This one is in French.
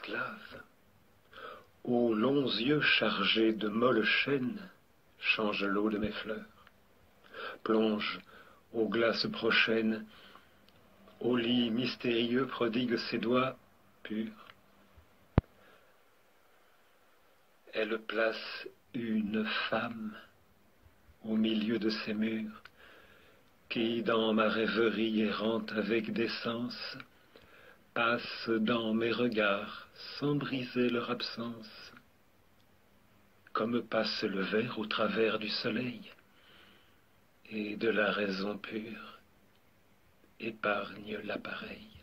esclave, aux longs yeux chargés de molles chaînes, change l'eau de mes fleurs, plonge aux glaces prochaines, au lit mystérieux prodigue ses doigts purs. Elle place une femme au milieu de ces murs, qui, dans ma rêverie errante avec décence, passe dans mes regards sans briser leur absence, comme passe le verre au travers du soleil, et de la raison pure épargne l'appareil.